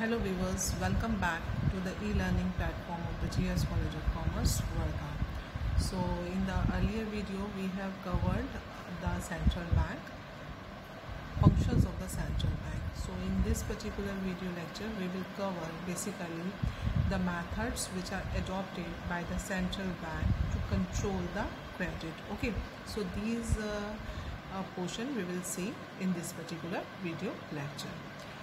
Hello viewers, welcome back to the e-learning platform of the GS College of Commerce, Varga. So in the earlier video we have covered the central bank, functions of the central bank. So in this particular video lecture we will cover basically the methods which are adopted by the central bank to control the credit. Okay, so these portion we will see in this particular video lecture.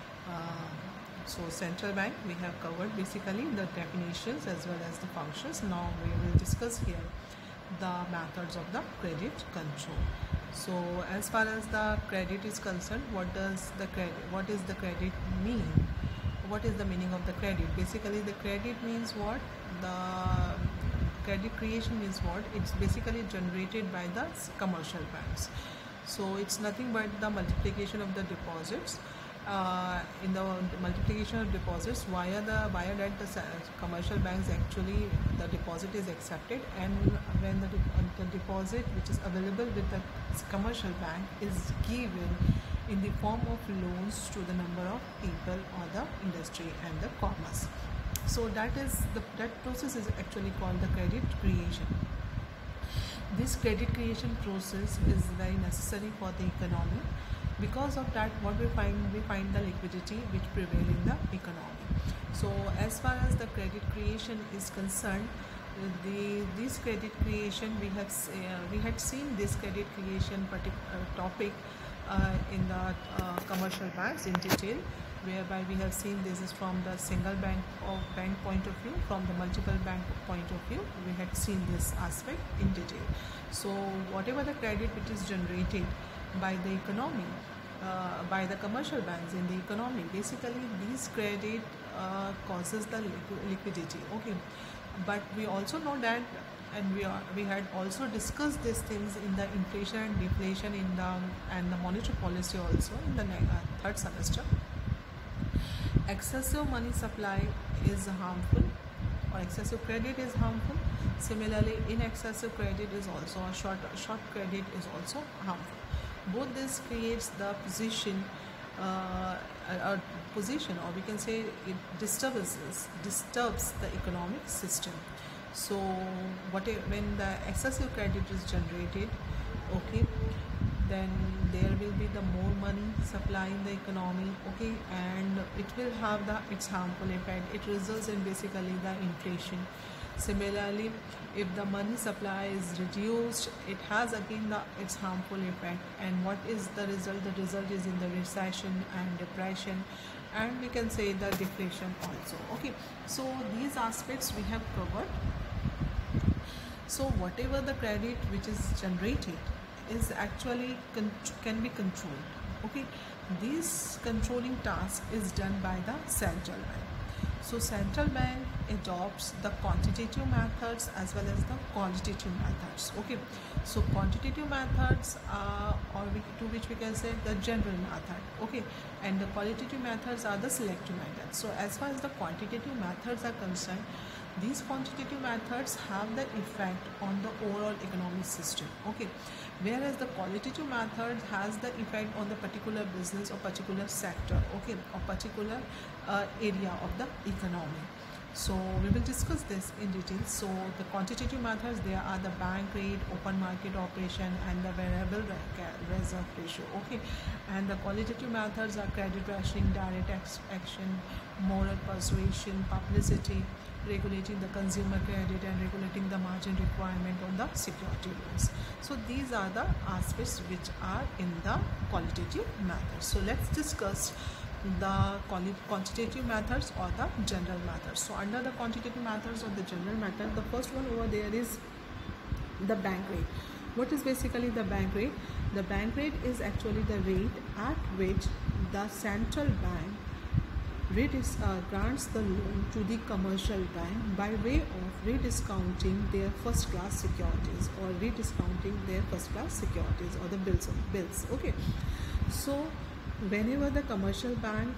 So central bank we have covered basically the definitions as well as the functions. Now we will discuss here the methods of the credit control. So as far as the credit is concerned, what is the credit mean? What is the meaning of the credit? Basically the credit means what? The credit creation means what? It's basically generated by the commercial banks. So it's nothing but the multiplication of the deposits. In the multiplication of deposits via that the commercial banks actually the deposit is accepted, and when the deposit which is available with the commercial bank is given in the form of loans to the number of people or the industry and the commerce. So that process is actually called the credit creation. This credit creation process is very necessary for the economy. Because of that, what we find the liquidity which prevail in the economy. So as far as the credit creation is concerned, this credit creation we had seen this credit creation topic in the commercial banks in detail, whereby we have seen this is from the single bank point of view, from the multiple bank point of view. We had seen this aspect in detail. So whatever the credit which is generated by the economy, by the commercial banks in the economy, basically these credit causes the liquidity. Okay, but we also know that, and we had also discussed these things in the inflation and deflation and the monetary policy also in the third semester. Excessive money supply is harmful, or excessive credit is harmful. Similarly, inexcessive credit is also, short credit is also harmful. Both this creates the position, or we can say it disturbs the economic system. So when the excessive credit is generated, okay, then there will be the more money supply in the economy, okay, and it will have its harmful effect. It results in basically the inflation. Similarly, if the money supply is reduced, it has again its harmful effect. And what is the result? The result is in the recession and depression, and we can say the deflation also. Okay, so these aspects we have covered. So whatever the credit which is generated is actually can be controlled. Okay, this controlling task is done by the central bank. So central bank adopts the quantitative methods as well as the qualitative methods. Okay, so quantitative methods to which we can say the general method. Okay, and the qualitative methods are the selective methods. So as far as the quantitative methods are concerned, these quantitative methods have the effect on the overall economic system. Okay, whereas the qualitative method has the effect on the particular business or particular sector, okay, or particular area of the economy. So we will discuss this in detail. So the quantitative methods, there are the bank rate, open market operation, and the variable reserve ratio. Okay, and the qualitative methods are credit rationing, direct action, moral persuasion, publicity, regulating the consumer credit, and regulating the margin requirement on the security loans. So these are the aspects which are in the qualitative methods. So let's discuss the quantitative methods or the general methods. So under the quantitative methods or the general method, the first one over there is the bank rate. What is basically the bank rate? The bank rate is actually the rate at which the central bank grants the loan to the commercial bank by way of rediscounting their first class securities, or rediscounting their first class securities or the bills. Okay, so whenever the commercial bank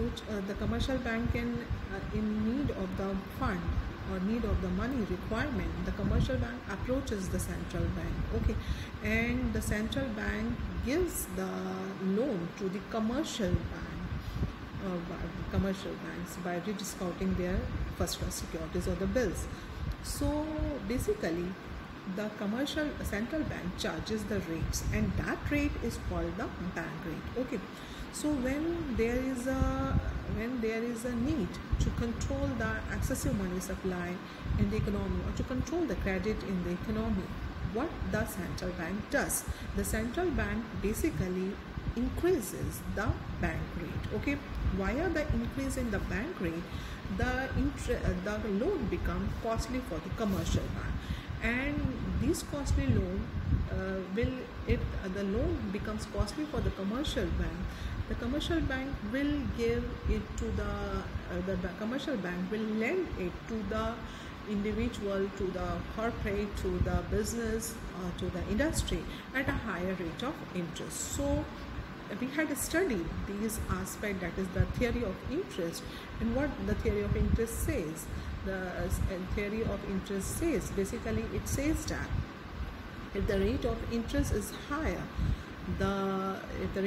can in need of the fund or need of the money requirement, the commercial bank approaches the central bank. Okay, and the central bank gives the loan to the commercial bank commercial banks by rediscounting their first class securities or the bills. So basically, the commercial central bank charges the rates, and that rate is called the bank rate. Okay, so when there is a need to control the excessive money supply in the economy, or to control the credit in the economy, what the central bank does, the central bank basically increases the bank rate. Okay, via the increase in the bank rate, the loan become costly for the commercial bank, and this costly loan the loan becomes costly for the commercial bank. The commercial bank will give it to the commercial bank will lend it to the individual, to the corporate, to the business, to the industry at a higher rate of interest. So we had studied these aspects, that is the theory of interest. And what the theory of interest says, the theory of interest says, basically it says that if the rate of interest is higher, the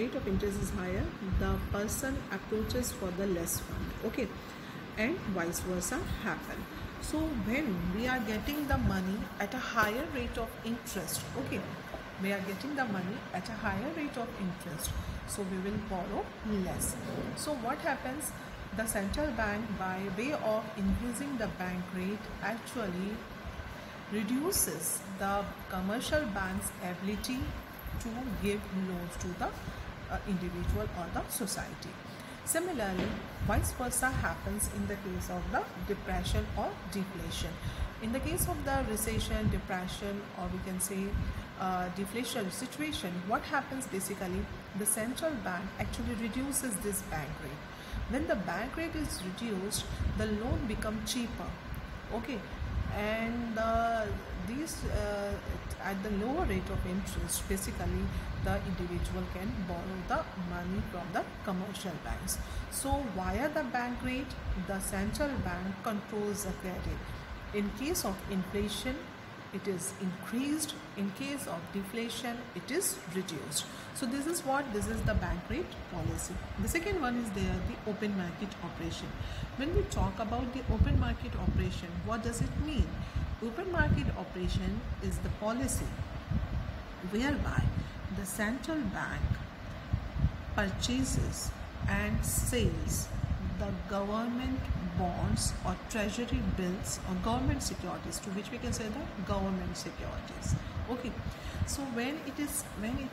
person approaches for the less fund. Okay, and vice versa happen. So when we are getting the money at a higher rate of interest, okay, we are getting the money at a higher rate of interest, so we will borrow less. So what happens? The central bank, by way of increasing the bank rate, actually reduces the commercial bank's ability to give loans to the individual or the society. Similarly, vice versa happens in the case of the depression or deflation. In the case of the recession, depression, or we can say deflation situation, what happens basically? The central bank actually reduces this bank rate. When the bank rate is reduced, the loan becomes cheaper. Okay, and these at the lower rate of interest, basically the individual can borrow the money from the commercial banks. So via the bank rate, the central bank controls the credit. In case of inflation, it is increased. In case of deflation, it is reduced. So this is the bank rate policy. The second one is there, the open market operation. When we talk about the open market operation, what does it mean? Open market operation is the policy whereby the central bank purchases and sells the government bonds or treasury bills or government securities, to which we can say the government securities. Okay, so when it is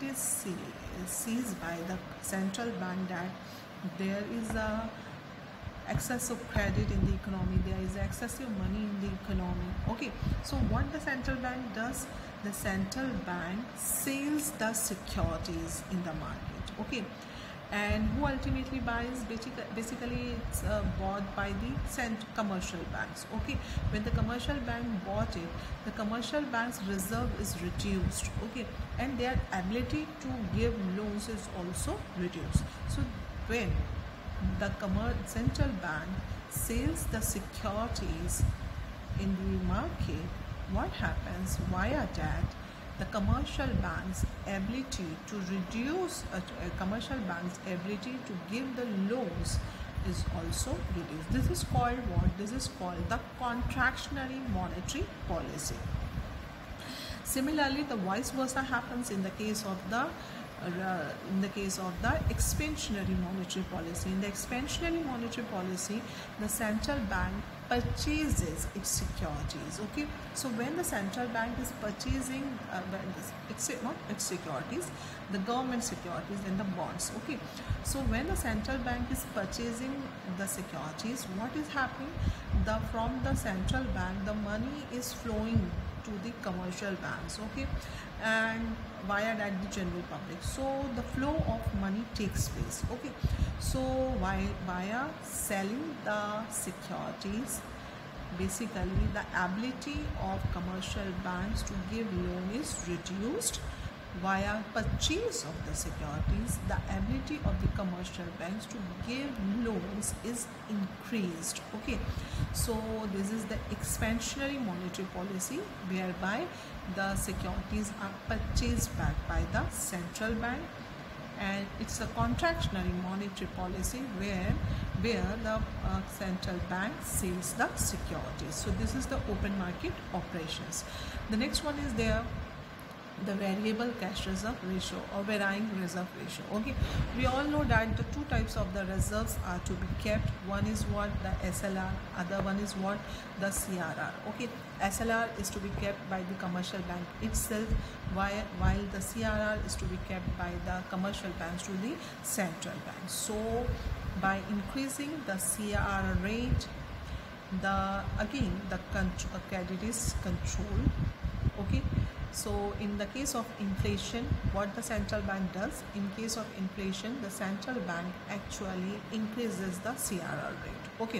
seized by the central bank that there is a excess of credit in the economy, there is excessive money in the economy. Okay, so what the central bank does, the central bank sells the securities in the market. Okay, and who ultimately buys? Basically it's bought by the commercial banks. Okay, when the commercial bank bought it, the commercial bank's reserve is reduced. Okay, and their ability to give loans is also reduced. So when the central bank sells the securities in the market, what happens? Via that, the commercial bank's ability to reduce commercial bank's ability to give the loans is also reduced. This is called what? This is called the contractionary monetary policy. Similarly, the vice versa happens in the case of the expansionary monetary policy. In the expansionary monetary policy, the central bank purchases its securities. Okay, so when the central bank is purchasing its securities, the government securities and the bonds. Okay, so when the central bank is purchasing the securities, what is happening? From the central bank, the money is flowing to the commercial banks. Okay, and via that the general public. So the flow of money takes place. Okay, so via selling the securities, basically the ability of commercial banks to give loan is reduced. Via purchase of the securities, the ability of the commercial banks to give loans is increased. Okay, so this is the expansionary monetary policy, whereby the securities are purchased back by the central bank and it's a contractionary monetary policy where the central bank sells the securities. So this is the open market operations. The next one is there the variable cash reserve ratio or varying reserve ratio. Okay, we all know that the two types of the reserves are to be kept. One is what, the SLR, other one is what, the CRR. Okay, SLR is to be kept by the commercial bank itself, while the CRR is to be kept by the commercial banks to the central bank. So by increasing the CRR rate, the credit is controlled. Okay, so in the case of inflation, what the central bank does, in case of inflation, the central bank actually increases the CRR rate. Okay,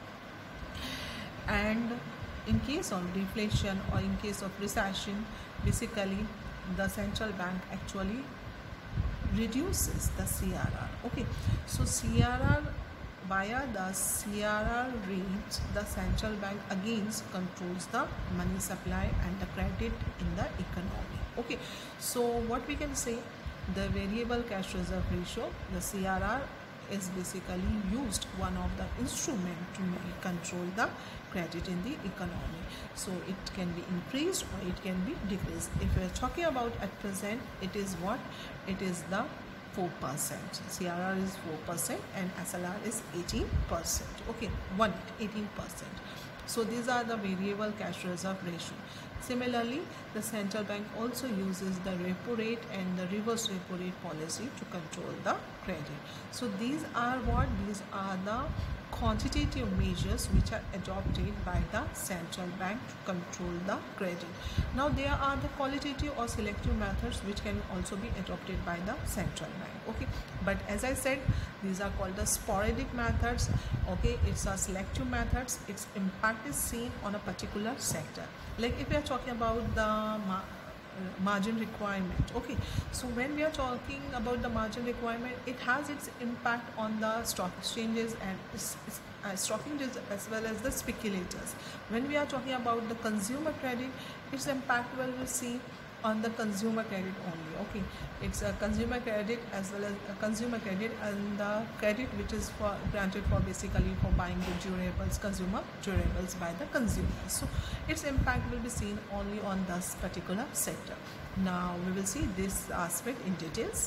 and in case of deflation or in case of recession, basically the central bank actually reduces the CRR. Okay, so CRR, via the CRR rate, the central bank again controls the money supply and the credit in the economy. Okay, so what we can say, the variable cash reserve ratio, the CRR, is basically used one of the instrument to control the credit in the economy. So it can be increased or it can be decreased. If we are talking about at present, it is what, it is the 4%. CRR is 4% and SLR is 18%. Okay, 18%. So these are the variable cash reserve ratio. Similarly, the central bank also uses the repo rate and the reverse repo rate policy to control the credit. So these are what? These are the quantitative measures which are adopted by the central bank to control the credit. Now there are the qualitative or selective methods which can also be adopted by the central bank. Okay, but as I said, these are called the sporadic methods. Okay, it's a selective methods. Its impact is seen on a particular sector. Like if we are talking about the margin requirement. Okay, so when we are talking about the margin requirement, it has its impact on the stock exchanges and stock exchanges as well as the speculators. When we are talking about the consumer credit, its impact will be seen on the consumer credit only. Okay, it's a consumer credit as well as a consumer credit and the credit which is granted for basically for buying the durables, consumer durables by the consumers. So its impact will be seen only on this particular sector. Now we will see this aspect in details.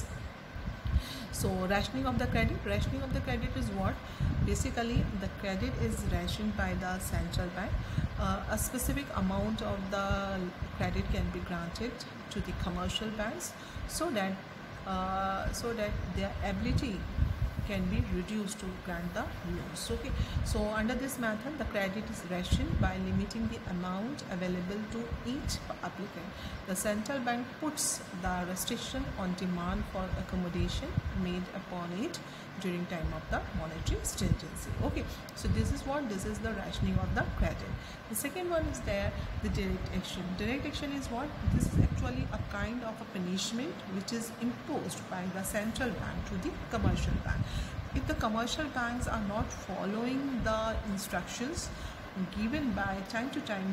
So rationing of the credit. Rationing of the credit is what? Basically the credit is rationed by the central bank. A specific amount of the credit can be granted to the commercial banks so that their ability can be reduced to grant the loans. Okay, so under this method, the credit is rationed by limiting the amount available to each applicant. The central bank puts the restriction on demand for accommodation made upon it during time of the monetary stringency. Okay, so this is what, this is the rationing of the credit. The second one is there, the direct action. Direct action is what? This is actually a kind of a punishment which is imposed by the central bank to the commercial bank. If the commercial banks are not following the instructions given by time to time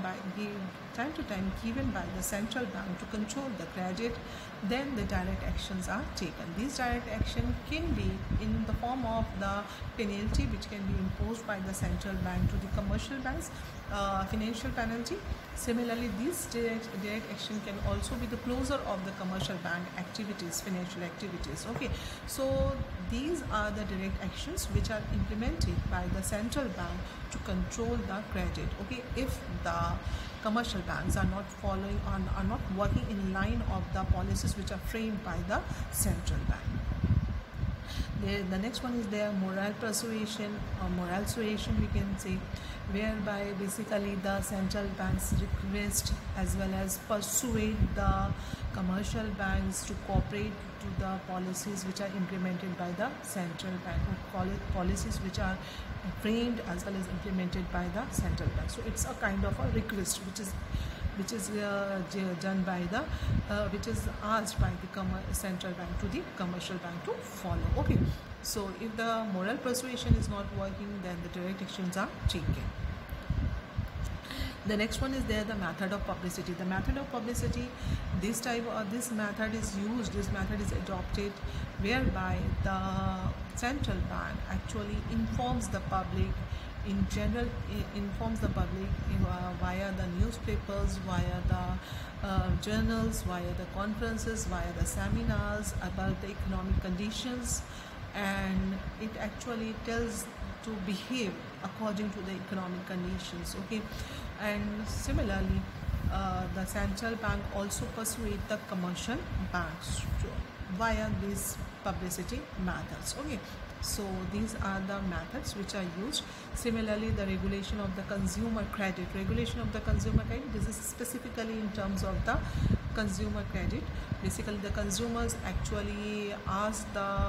given by the central bank to control the credit, then the direct actions are taken. These direct action can be in the form of the penalty which can be imposed by the central bank to the commercial banks, financial penalty. Similarly, this direct action can also be the closure of the commercial bank activities, financial activities. Okay, so these are the direct actions which are implemented by the central bank to control the credit. Okay, if the commercial banks are not following on, are not working in line of the policies which are framed by the central bank. The next one is their moral persuasion or moral suasion, we can say, whereby basically the central banks request as well as persuade the commercial banks to cooperate to the policies which are implemented by the central bank, or call it policies which are framed as well as implemented by the central bank. So it's a kind of a request which is done by the which is asked by the central bank to the commercial bank to follow. Okay, so if the moral persuasion is not working, then the direct actions are taken. The next one is there, the method of publicity. The method of publicity, this method is used, this method is adopted whereby the central bank actually informs the public in general, via the newspapers, via the journals, via the conferences, via the seminars about the economic conditions, and it actually tells to behave according to the economic conditions. Okay, and similarly the central bank also persuade the commercial banks via these publicity methods. Okay, so these are the methods which are used. Similarly, the regulation of the consumer credit. Regulation of the consumer credit, this is specifically in terms of the consumer credit. Basically, the consumers actually ask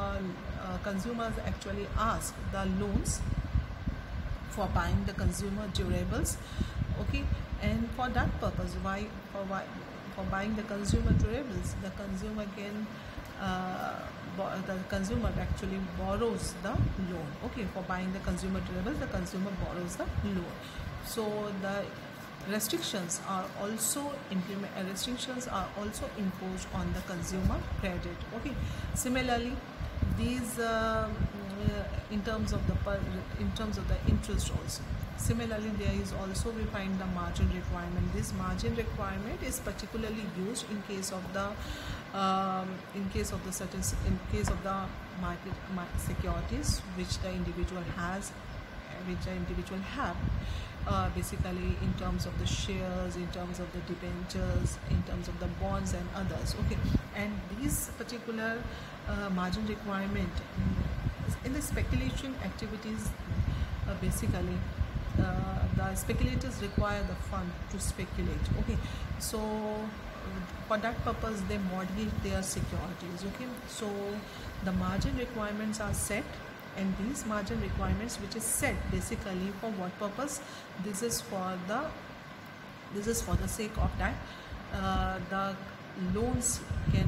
the loans for buying the consumer durables. Okay, and for that purpose, for buying the consumer durables, the consumer actually borrows the loan. Okay, for buying the consumer durables, the consumer borrows the loan. So the restrictions are also imposed on the consumer credit. Okay, similarly, these in terms of the interest also. Similarly, there is also, we find the margin requirement. This margin requirement is particularly used in case of the market securities which the individual have, basically in terms of the shares, in terms of the debentures, in terms of the bonds and others. Okay, and these particular margin requirement in the speculation activities, basically the speculators require the fund to speculate. Okay, so for that purpose they mortgage their securities. Okay, so the margin requirements are set, and these margin requirements which is set basically for what purpose? This is for the sake of that the loans can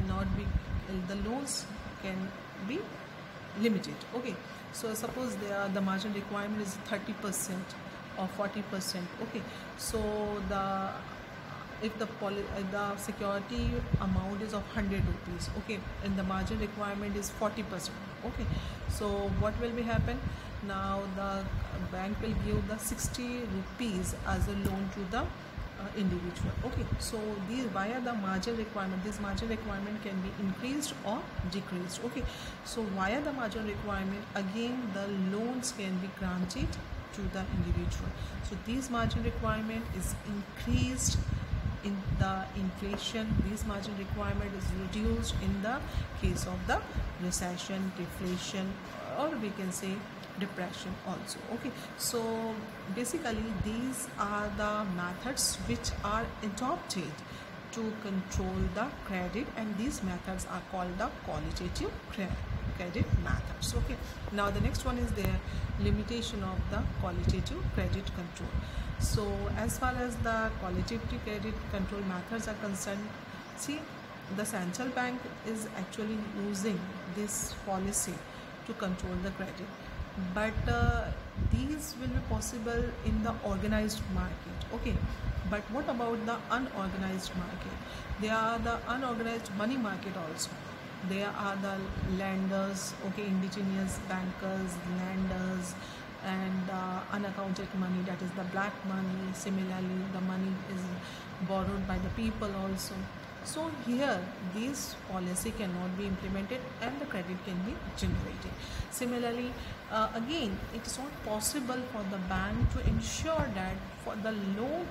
be limited. Okay, so suppose the margin requirement is 30% or 40%. Okay, so if the security amount is of 100 rupees, okay, and the margin requirement is 40%. Okay, so what will be happen? Now the bank will give the 60 rupees as a loan to the individual. Okay, so via the margin requirement, this margin requirement can be increased or decreased. Okay, so via the margin requirement, again the loans can be granted to the individual. So this margin requirement is increased in the inflation. This margin requirement is reduced in the case of the recession, deflation, or we can say depression also. Okay, so basically these are the methods which are adopted to control the credit, and these methods are called the qualitative credit methods. Okay, now the next one is the limitation of the qualitative credit control. So as far as the qualitative credit control methods are concerned, see, the central bank is actually using this policy to control the credit, but these will be possible in the organized market. Okay, but what about the unorganized market? There are the unorganized money market also. There are the lenders, okay, indigenous bankers, lenders, and unaccounted money, that is the black money. Similarly, the money is borrowed by the people also. So here this policy cannot be implemented and the credit can be generated. Similarly, again, it is not possible for the bank to ensure that when the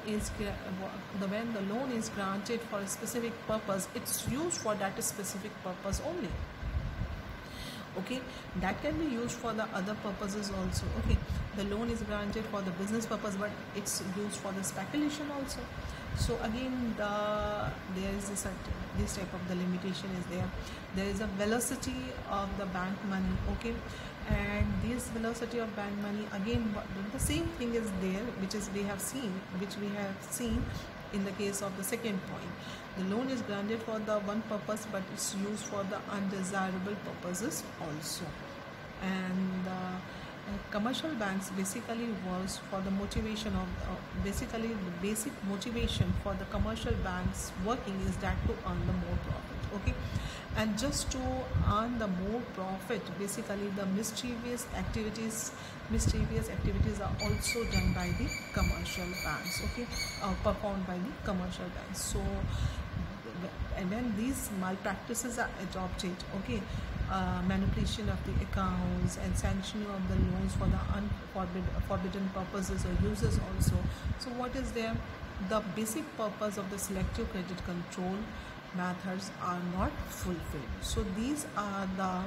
loan is granted for a specific purpose, it's used for that specific purpose only. Okay, that can be used for the other purposes also. Okay, the loan is granted for the business purpose, but it's used for the speculation also. So again, there is this type of the limitation is there. There is a velocity of the bank money. Okay, and this velocity of bank money, again the same thing is there, which we have seen in the case of the second point. The loan is granted for the one purpose, but it's used for the undesirable purposes also. And commercial banks basically was for the motivation of basically the basic motivation for the commercial banks working is that to earn the more profit. Okay, and just to earn the more profit, basically the mischievous activities are also done by the commercial banks. Okay, performed by the commercial banks. So and when these malpractices are adopted, okay, manipulation of the accounts and sanctioning of the loans for the forbidden purposes or uses also. So what is there? The basic purpose of the selective credit control methods are not fulfilled. So these are the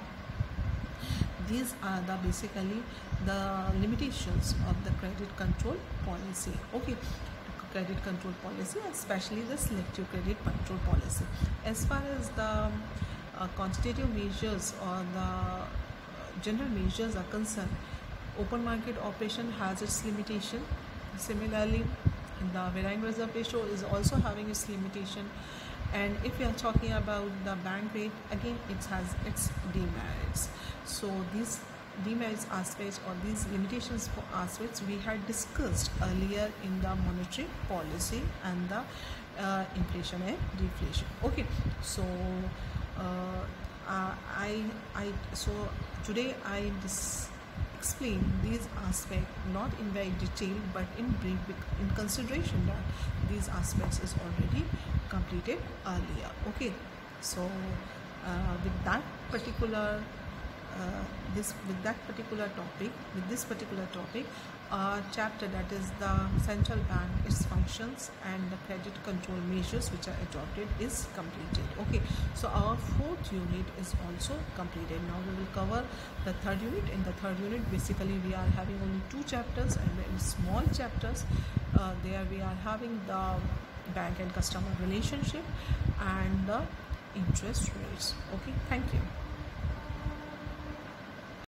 basically the limitations of the credit control policy. Okay, credit control policy, especially the selective credit control policy. As far as the quantitative measures or the general measures are concerned, open market operation has its limitation. Similarly, the varying reserve ratio is also having its limitation. And if we are talking about the bank rate, again it has its demerits. So these demerits aspects or these limitations for aspects we had discussed earlier in the monetary policy and the inflation and deflation. Okay, so so today I explain these aspects not in very detail but in brief, in consideration that these aspects is already completed earlier. Okay, so with that particular topic, chapter, that is the central bank, its functions and the credit control measures which are adopted, is completed. Okay, so our fourth unit is also completed. Now we will cover the third unit. In the third unit, basically we are having only 2 chapters and very small chapters. There we are having the bank and customer relationship and the interest rates. Okay, thank you.